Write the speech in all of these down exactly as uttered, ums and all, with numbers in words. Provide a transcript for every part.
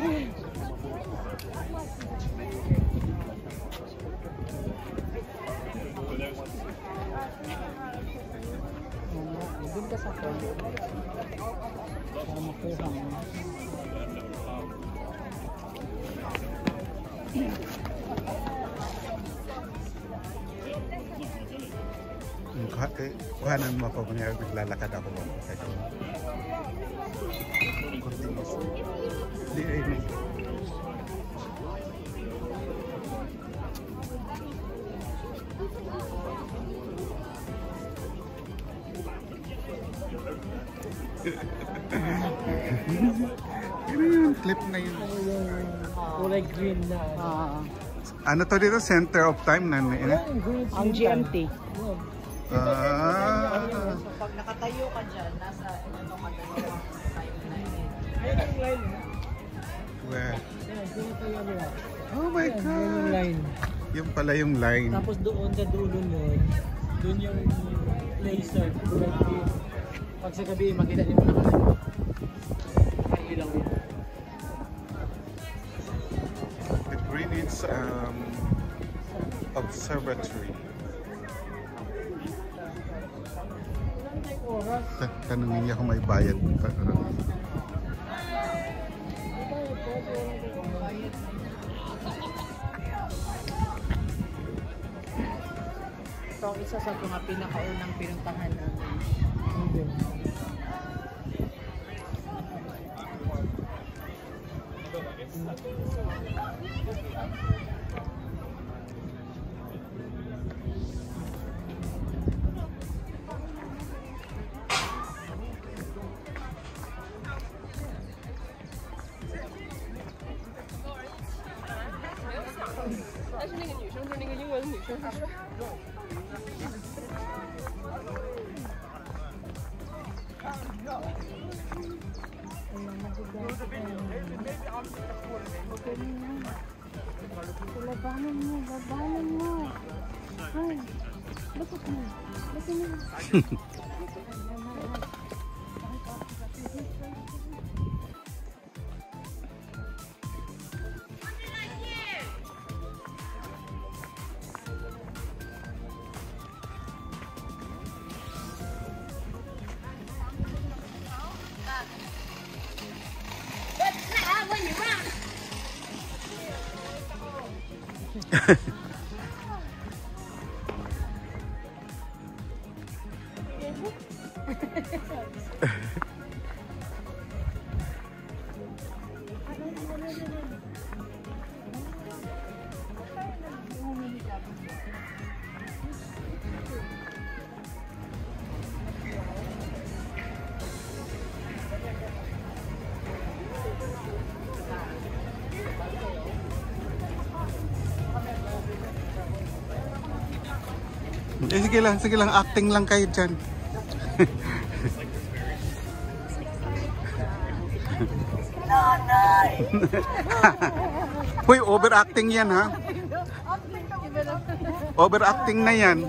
Doon ka sa pwede. Para makuha mo. Kuhanan mo ako kung naglalakad ako ba? Di ay ano yung clip na yun? Kulay green na. Ah. Ano to dito? Center of time na yun? Ang G M T. Ah. So pag nakatayo ka dyan, nasa ano ka dalawang timeline. Ayun yung line. Where? Ayan, doon tayo nila. Oh my Ayan, God! yun yung line. Yung pala yung line. Tapos doon sa dulo nun, doon yung laser. Kulay green. Pag sa gabi, makita niyo mo naman. Ay, ilaw yun. The Greenwich um, Observatory. Tanungin niya kung may bayad. So, isa sa mga pinakaunang pinuntahan namin. Okay. Labanan mo, labanan mo. Ay, bakit mo? Bakit mo? Eh, sige lang, sige lang, acting lang kayo dyan. Nanay! Uy, overacting yan ha? Overacting na yan.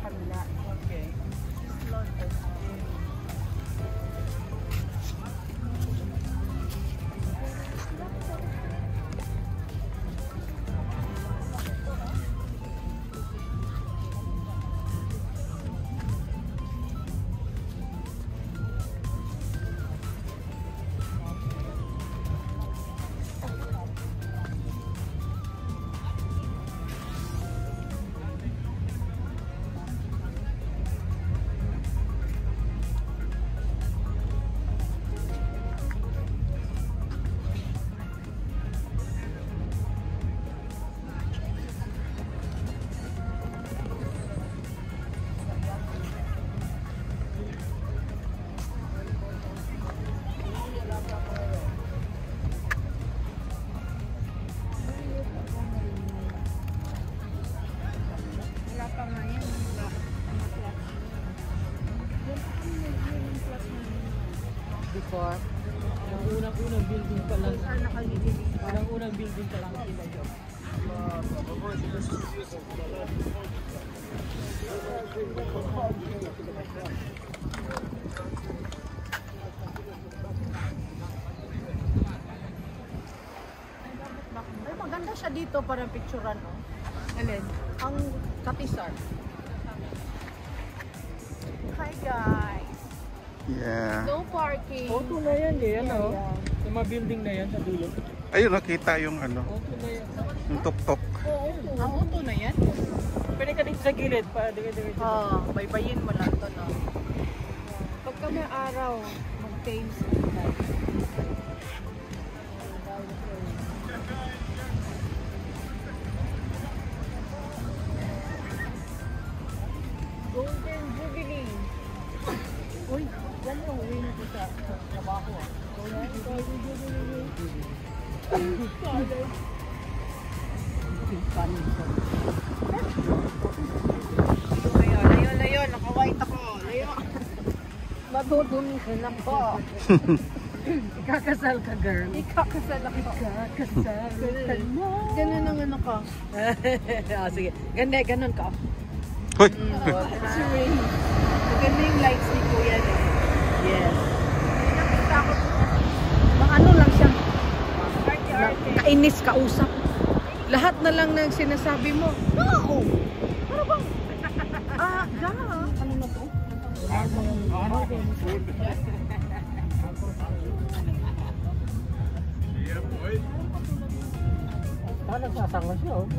kabila. Okay. Wala pa nga yan. Wala. Before, yung unang-unang building pa lang. Saan nakalilili? Unang-unang building pa lang sila yun. Ay, maganda siya dito para picturean, no? Alin? Ang katisar. Hi, guys. Yeah. No parking. Auto na yan eh, ano? Yeah, Yung mga building na yan sa dulo. Ayun, nakita yung ano, Auto na yan. yung tok-tok. Oo, ang auto na yan. Pwede ka dito sa gilid para dito-dito. Ah, baybayin mo lang to, no? Pagka may araw, mag-Thames tayo. Golden Jubilee. Uy, yan yung win ko sa sa trabaho. ah. Golden Jubilee. Layo, layo, layo. Naka-white ako. Layo. Madudumi ka na po. Ikakasal ka, girl. Ikakasal ako. Ikakasal ka na. Ganun ang ano ka. Ah, sige. Ganda, ganun ka. Hoy! Si Ray. Maganda yung lights ni Kuya. eh. Yes. Nakita ko. Mga ano lang siya. Arte-arte. Kainis kausap. Lahat na lang ng sinasabi mo. No! Ano bang? Ah, ga. Ano na to? Parang nagsasanga siya, oh.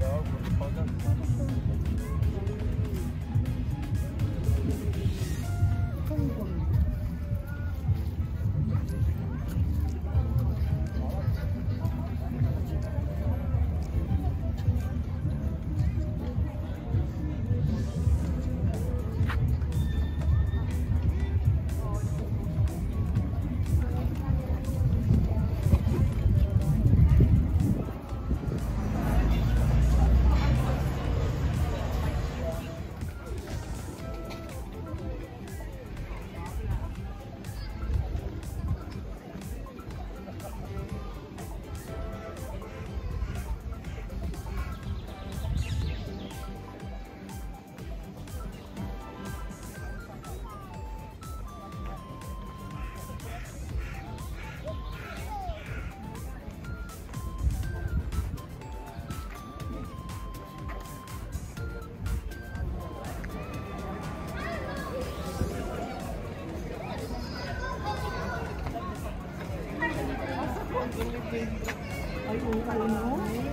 Ay, oo, ano?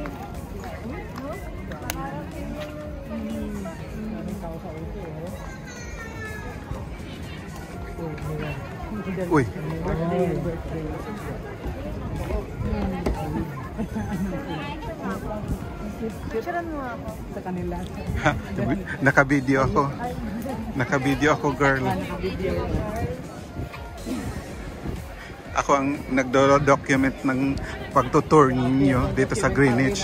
Maraming tao sa auto, eh. Oh, ayan. Uy! Birthday, birthday. Picturean mo ako. Sa kanila. Naka-video ako. Naka-video ako, girl. Naka-video. Ako ang nagdo-document ng pagtutour ninyo dito sa Greenwich.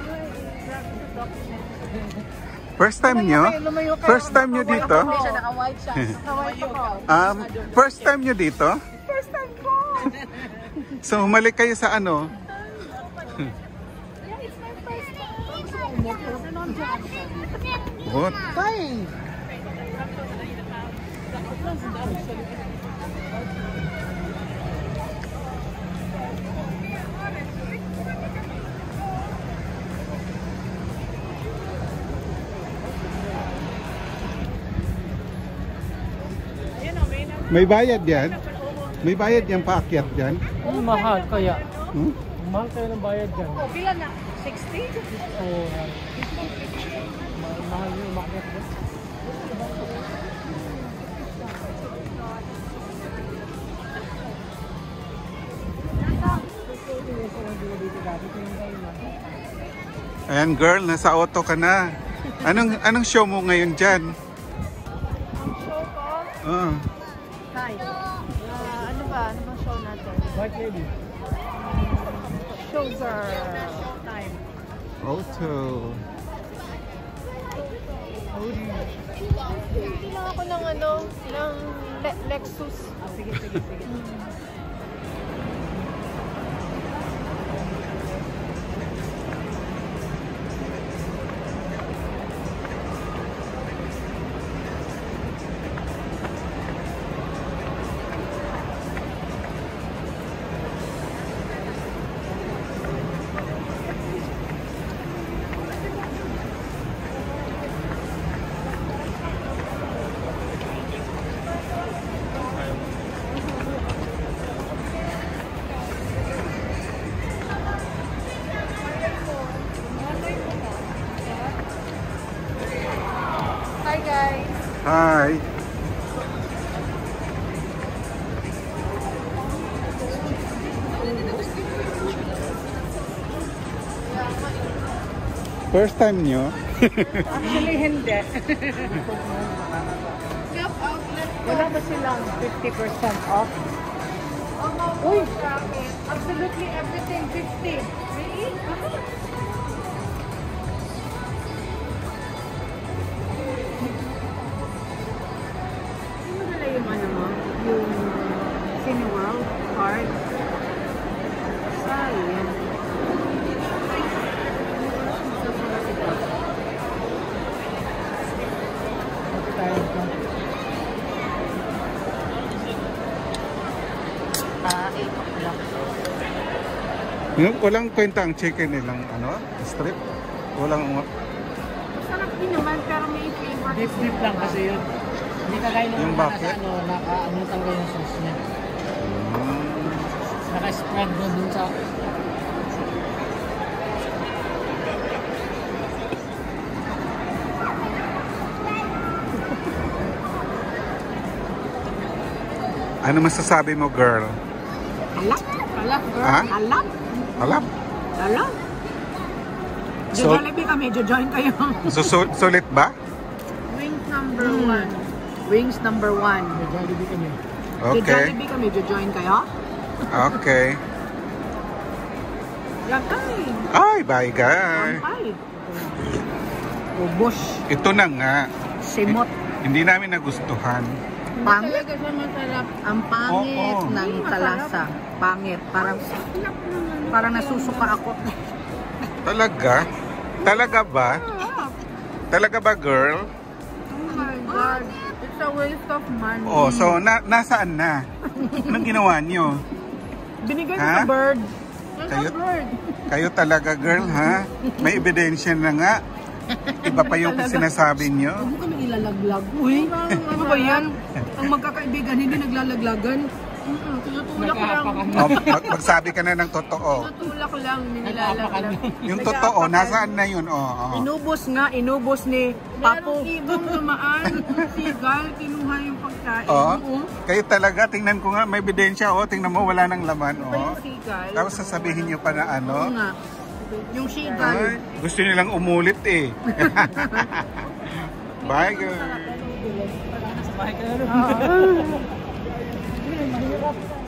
First time nyo? First time nyo dito? Hindi siya naka-white siya. Naka-white ako. Um, first time nyo dito? First time ko! So, humalik kayo sa ano? Yeah, it's my first time. What? Fine. May bayad yan? May bayad yan paakyat dyan? Ang mahal kaya. Hmm? Mahal kaya ng bayad dyan. Oh, pila na? sixty? Oo. Mahal yung umakyat dyan. Ayan girl, nasa auto ka na. Anong anong show mo ngayon dyan? Ang show ko? Oh. Hi. Uh, ano ba? Ano bang show natin? White lady. Shows are time. Auto. Hindi lang ako ng ano, ng Le Lexus. Ah, sige, sige, sige. Hi guys. Hi. First time nyo? Actually, hindi. Wala ba silang fifty percent off? Uy, absolutely everything fifty. Really? Ano nila yung ano mo? Yung Cineworld card? Sayang. Ah, eight o'clock. Yung walang kwenta ang chicken nilang ano, strip. Walang Sarap din naman, pero may flavor. Beef beef lang kasi yun. Hindi kagaya nung Yung mga bucket? nasa ano, naka-ano talaga yung sauce niya. Hmm. Naka-spread doon dun sa... Ano masasabi mo, girl? Alak? Alak, girl? Ha? Alak? Alam? Alak? So- Jollibee kami, jojoin kayo. So, so sulit ba? Wings number one. Wings number one. May Jollibee kami. Okay. Jollibee kami, jojoin kayo? Okay. Yan ay. Ay, bye guys. Ay. Ubos. Ito na nga. Simot. Hindi namin nagustuhan. Pangit. Talaga siya masarap. Ang pangit Oo. ng talasa. Pangit. Parang parang nasusuka ako. Talaga? Talaga ba? Talaga ba, girl? Oh my God. It's a waste of money. Oh, so na nasaan na? Anong ginawa nyo? Binigay ko Ha? sa bird. Kayo, Bird. kayo talaga, girl, ha? May ebidensya na nga. Iba pa yung sinasabi nyo. Huwag mo kami ilalaglag. Uy, ano ba yan? Ang magkakaibigan, hindi naglalaglagan. Mm-mm, tinutulak lang. Nag-aapakan Oh, mag magsabi ka na ng totoo. Tinutulak lang, hindi Nag-aapakan nilalaglag. Yung totoo, nasaan na yun? Oh, oh. Inubos nga, inubos ni Papo. Merong ibong dumaan. Sigal, kinuha yung pagkain. Oh, kayo talaga, tingnan ko nga, may ebidensya. Oh, tingnan mo, wala nang laman. Iba Oh. yung sigal. Tapos sasabihin nyo pa na Oo ano. nga. Yung sigal. Ay, gusto nilang umulit eh. Bye, girl. Sa bahay ka na rin. Ah.